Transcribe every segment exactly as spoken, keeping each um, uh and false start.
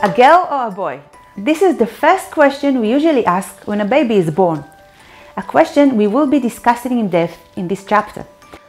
A girl or a boy? This is the first question we usually ask when a baby is born. A question we will be discussing in depth in this chapter.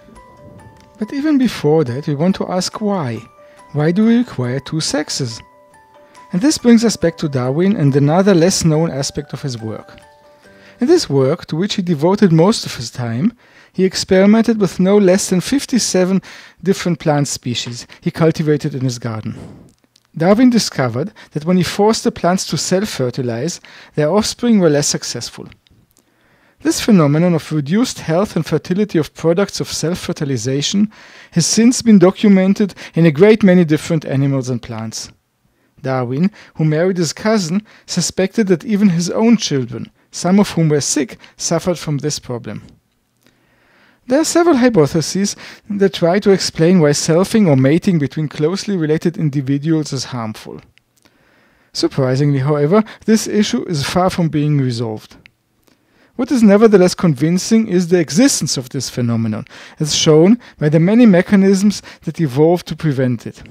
But even before that, we want to ask why. Why do we require two sexes? And this brings us back to Darwin and another less known aspect of his work. In this work, to which he devoted most of his time, he experimented with no less than fifty-seven different plant species he cultivated in his garden. Darwin discovered that when he forced the plants to self-fertilize, their offspring were less successful. This phenomenon of reduced health and fertility of products of self-fertilization has since been documented in a great many different animals and plants. Darwin, who married his cousin, suspected that even his own children, some of whom were sick, suffered from this problem. There are several hypotheses that try to explain why selfing or mating between closely related individuals is harmful. Surprisingly, however, this issue is far from being resolved. What is nevertheless convincing is the existence of this phenomenon, as shown by the many mechanisms that evolved to prevent it.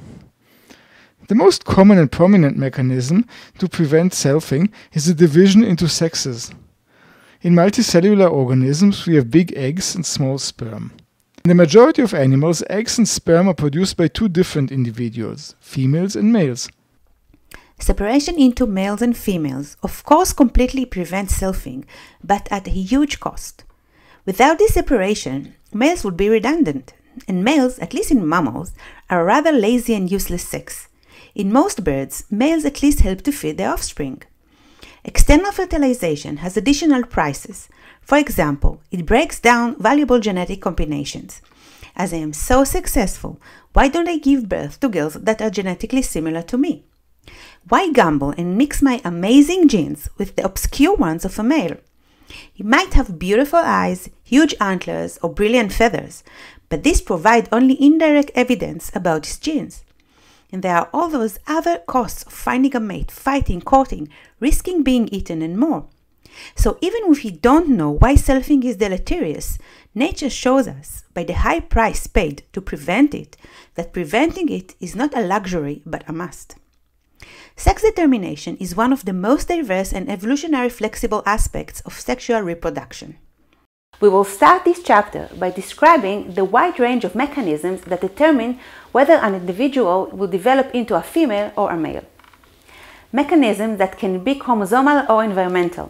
The most common and prominent mechanism to prevent selfing is the division into sexes. In multicellular organisms, we have big eggs and small sperm. In the majority of animals, eggs and sperm are produced by two different individuals, females and males. Separation into males and females of course completely prevents selfing, but at a huge cost. Without this separation, males would be redundant, and males, at least in mammals, are a rather lazy and useless sex. In most birds, males at least help to feed their offspring. External fertilization has additional prices. For example, it breaks down valuable genetic combinations. As I am so successful, why don't I give birth to girls that are genetically similar to me? Why gamble and mix my amazing genes with the obscure ones of a male? He might have beautiful eyes, huge antlers, or brilliant feathers, but this provides only indirect evidence about his genes. And there are all those other costs of finding a mate, fighting, courting, risking being eaten, and more. So even if we don't know why selfing is deleterious, nature shows us, by the high price paid to prevent it, that preventing it is not a luxury but a must. Sex determination is one of the most diverse and evolutionary flexible aspects of sexual reproduction. We will start this chapter by describing the wide range of mechanisms that determine whether an individual will develop into a female or a male. Mechanisms that can be chromosomal or environmental.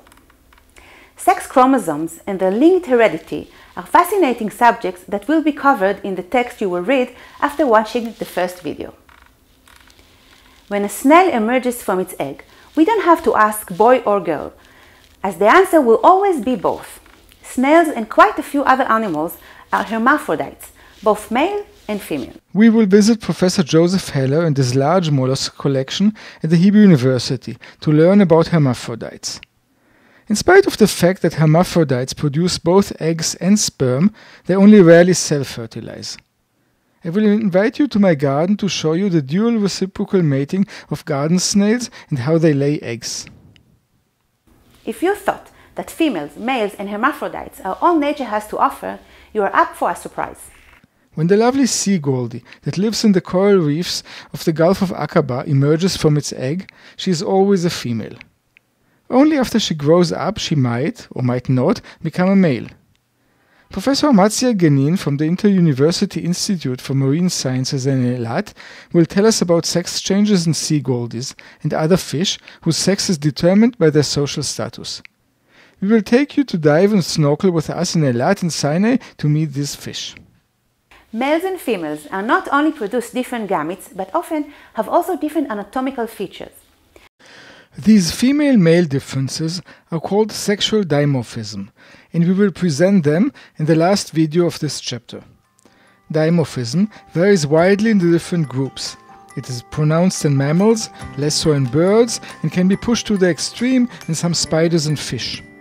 Sex chromosomes and their linked heredity are fascinating subjects that will be covered in the text you will read after watching the first video. When a snail emerges from its egg, we don't have to ask boy or girl, as the answer will always be both. Snails and quite a few other animals are hermaphrodites, both male and female. We will visit Professor Joseph Heller and his large mollusk collection at the Hebrew University to learn about hermaphrodites. In spite of the fact that hermaphrodites produce both eggs and sperm, they only rarely self-fertilize. I will invite you to my garden to show you the dual reciprocal mating of garden snails and how they lay eggs. If you thought that females, males, and hermaphrodites are all nature has to offer, you are up for a surprise. When the lovely sea goldie that lives in the coral reefs of the Gulf of Aqaba emerges from its egg, she is always a female. Only after she grows up she might, or might not, become a male. Professor Matzia Genin from the Inter-University Institute for Marine Sciences in Eilat will tell us about sex changes in sea goldies and other fish whose sex is determined by their social status. We will take you to dive and snorkel with us in Eilat and Sinai to meet these fish. Males and females are not only produce different gametes, but often have also different anatomical features. These female-male differences are called sexual dimorphism, and we will present them in the last video of this chapter. Dimorphism varies widely in the different groups. It is pronounced in mammals, less so in birds, and can be pushed to the extreme in some spiders and fish.